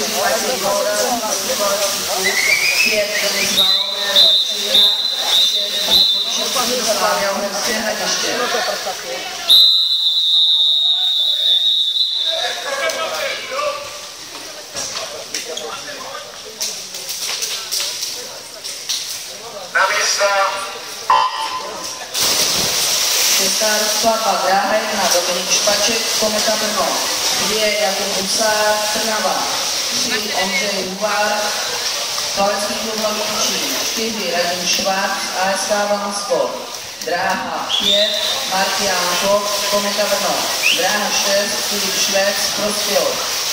4 Matěj Hoda, 5 Denis Valové, 6 Slavia Uherské Hradiště. Šestá rozkladba dráha 1 Dominik Špaček, Kometa Brno, 2 Jakub Husár, Trnava, 3 Ondřej Huvár, Kalecký klub Hlavní, 4 Radim Švác, ASK Vansport, dráha 5 Martián Kok, Kometa Brno, dráha 6 Filip Švec, Prostějov.